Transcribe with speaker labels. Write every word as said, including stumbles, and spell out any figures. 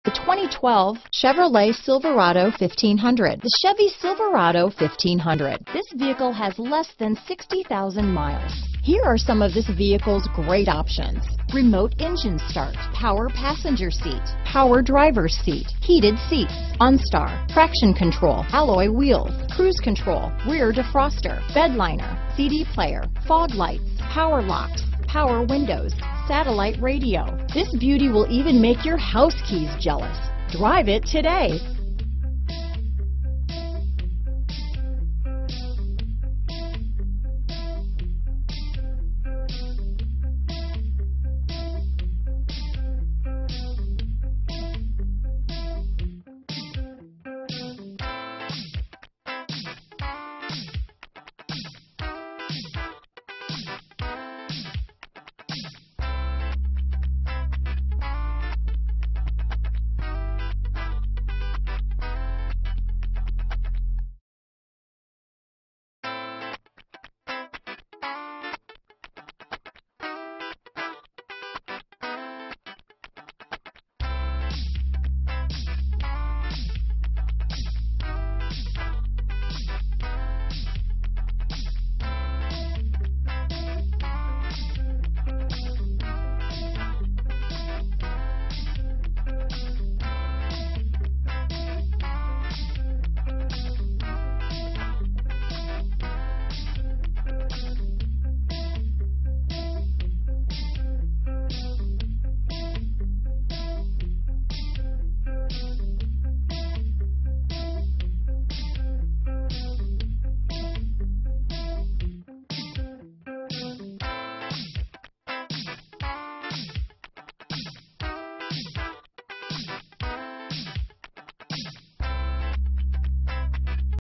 Speaker 1: The twenty twelve Chevrolet Silverado fifteen hundred. The Chevy Silverado fifteen hundred. This vehicle has less than sixty thousand miles. Here are some of this vehicle's great options: remote engine start, power passenger seat, power driver's seat, heated seats, OnStar, traction control, alloy wheels, cruise control, rear defroster, bed liner, C D player, fog lights, power locks, power windows, satellite radio. This beauty will even make your house keys jealous. Drive it today.